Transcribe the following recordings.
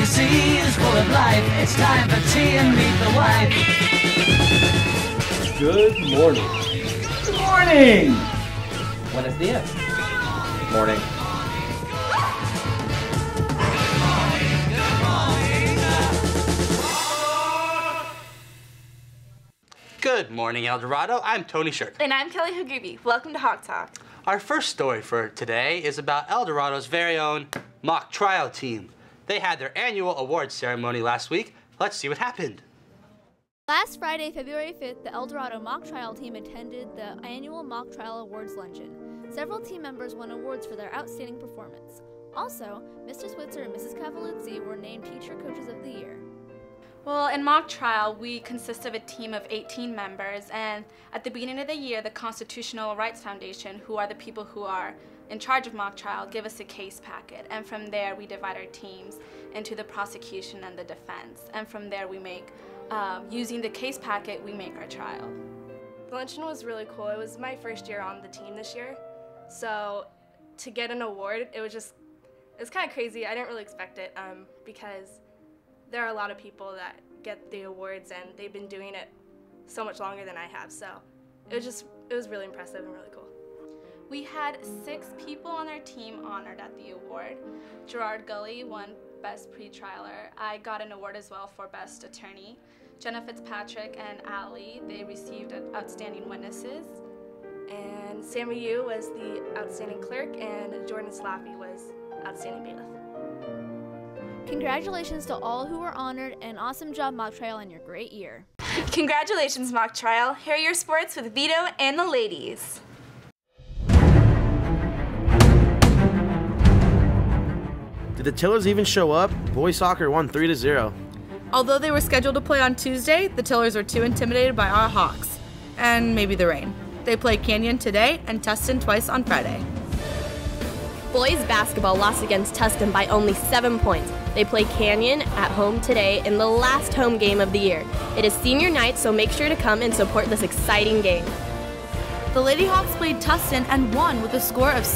ABC is full of life. It's time for tea and meet the wife. Good morning. Good morning. Buenos dias. Morning. Good morning, El Dorado. I'm Tony Shirk. And I'm Kelly Hagrubi. Welcome to Hawk Talk. Our first story for today is about El Dorado's very own mock trial team. They had their annual awards ceremony last week. Let's see what happened. Last Friday, February 5th, the El Dorado mock trial team attended the annual mock trial awards luncheon. Several team members won awards for their outstanding performance. Also, Mr. Switzer and Mrs. Cavaluzzi were named Teacher Coaches of the Year. Well, in mock trial, we consist of a team of 18 members, and at the beginning of the year, the Constitutional Rights Foundation, who are the people who are in charge of mock trial, give us a case packet, and from there we divide our teams into the prosecution and the defense, and from there we make, using the case packet, we make our trial. The luncheon was really cool. It was my first year on the team this year, so to get an award, it was kind of crazy. I didn't really expect it because there are a lot of people that get the awards and they've been doing it so much longer than I have, so it was really impressive and really cool. We had 6 people on our team honored at the award. Gerard Gully won Best Pretrialer. I got an award as well for Best Attorney. Jenna Fitzpatrick and Allie, they received Outstanding Witnesses. And Sammy Yu was the Outstanding Clerk and Jordan Slaffy was Outstanding Bailiff. Congratulations to all who were honored, and awesome job mock trial and your great year. Congratulations, mock trial. Here are your sports with Vito and the ladies. Did the Tillers even show up? Boys soccer won 3-0. Although they were scheduled to play on Tuesday, the Tillers were too intimidated by our Hawks, and maybe the rain. They played Canyon today and Tustin twice on Friday. Boys basketball lost against Tustin by only 7 points. They play Canyon at home today in the last home game of the year. It is senior night, so make sure to come and support this exciting game. The Lady Hawks played Tustin and won with a score of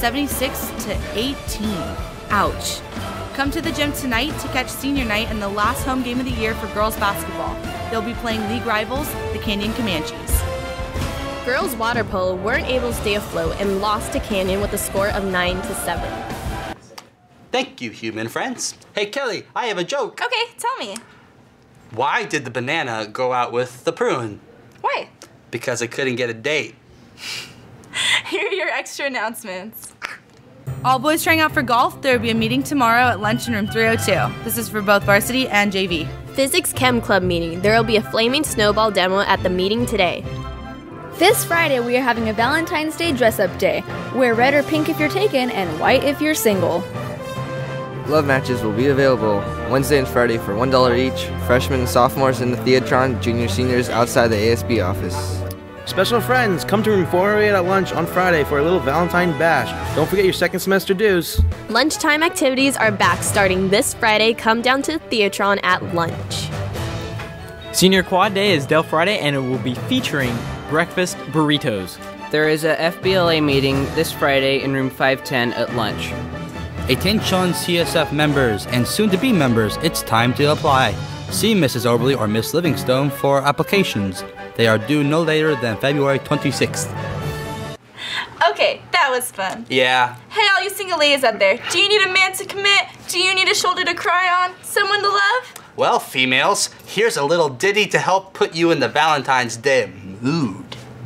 76-18. Ouch. Come to the gym tonight to catch senior night in the last home game of the year for girls basketball. They'll be playing league rivals, the Canyon Comanches. Girls water polo weren't able to stay afloat and lost to Canyon with a score of 9-7. Thank you, human friends. Hey, Kelly, I have a joke. Okay, tell me. Why did the banana go out with the prune? Why? Because it couldn't get a date. Here are your extra announcements. All boys trying out for golf, there will be a meeting tomorrow at lunch in room 302. This is for both varsity and JV. Physics Chem Club meeting. There will be a flaming snowball demo at the meeting today. This Friday, we are having a Valentine's Day dress-up day. Wear red or pink if you're taken, and white if you're single. Love matches will be available Wednesday and Friday for $1 each. Freshmen and sophomores in the Theatron, juniors, seniors outside the ASB office. Special friends, come to room 408 at lunch on Friday for a little Valentine bash. Don't forget your second semester dues. Lunchtime activities are back starting this Friday. Come down to the Theatron at lunch. Senior Quad Day is Del Friday, and it will be featuring breakfast burritos. There is a FBLA meeting this Friday in room 510 at lunch. Attention CSF members and soon-to-be members, it's time to apply. See Mrs. Oberly or Miss Livingstone for applications. They are due no later than February 26th. Okay, that was fun. Yeah. Hey, all you single ladies out there, do you need a man to commit? Do you need a shoulder to cry on? Someone to love? Well, females, here's a little ditty to help put you in the Valentine's Day mood.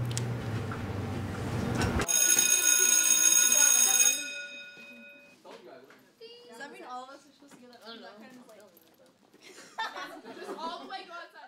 Does that mean all of us are supposed to get that? I don't know. Just all the way go outside.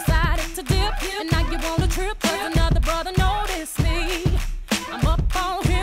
Trip, 'cause another brother noticed me. I'm up on him.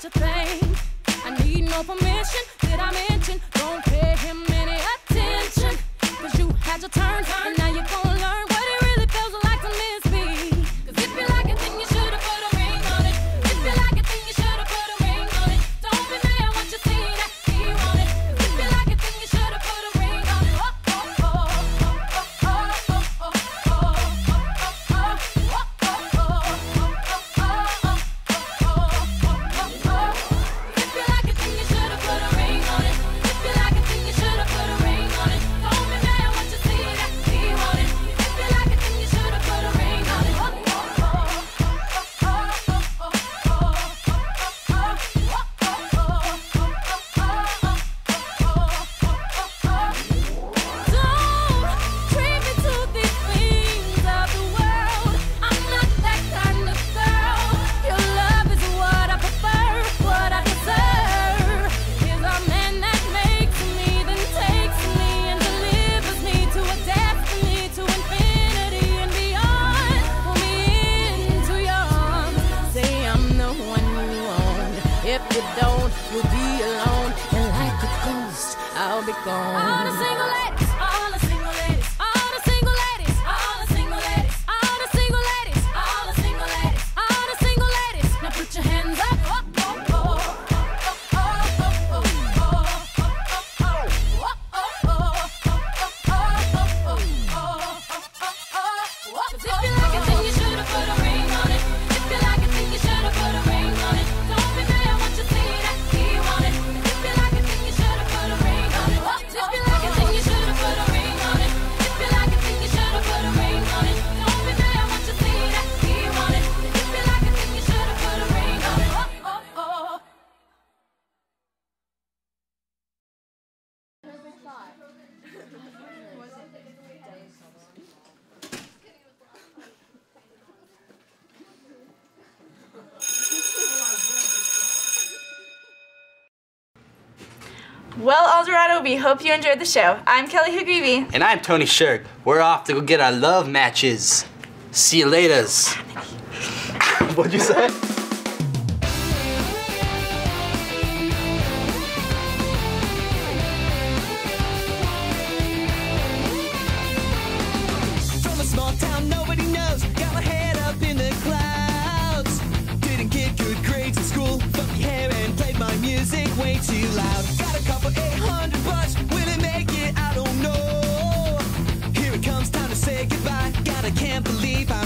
what you think. I need no permission, did I mention? Don't pay him any attention. Cause you had your turn, and now you're gonna learn what it really feels like to miss me. Cause if you like it, then you should've put a ring on it. If you like it, then you should've put a ring on it. Don't be mad what you see that he want it. If you like it, then you should've put a ring on it. I'll be gone. All the single ladies, all the single ladies, all the single ladies, all the single ladies, all the single ladies, all the single ladies, all the single ladies. Now put your hands up. If you like it, then you should've put a ring on it. If you like it, then you should've put a ring on it. Don't be mad what you see that he want it. If you like it, then you should've put a ring on it. If you like it, then you should've put a ring on it. If you like it, then you should've put a ring on it. Don't be mad what you see that he want it. If you like it, then you should've put a ring on it. Well, El Dorado, we hope you enjoyed the show. I'm Kelly Hagribi. And I'm Tony Shirk. We're off to go get our love matches. See you laters. What'd you say? From a small town nobody knows, got my head up in the clouds. Didn't get good grades in school, funky hair and played my music way too loud. Got a couple $800, will it make it? I don't know. Here it comes, time to say goodbye. God, I can't believe I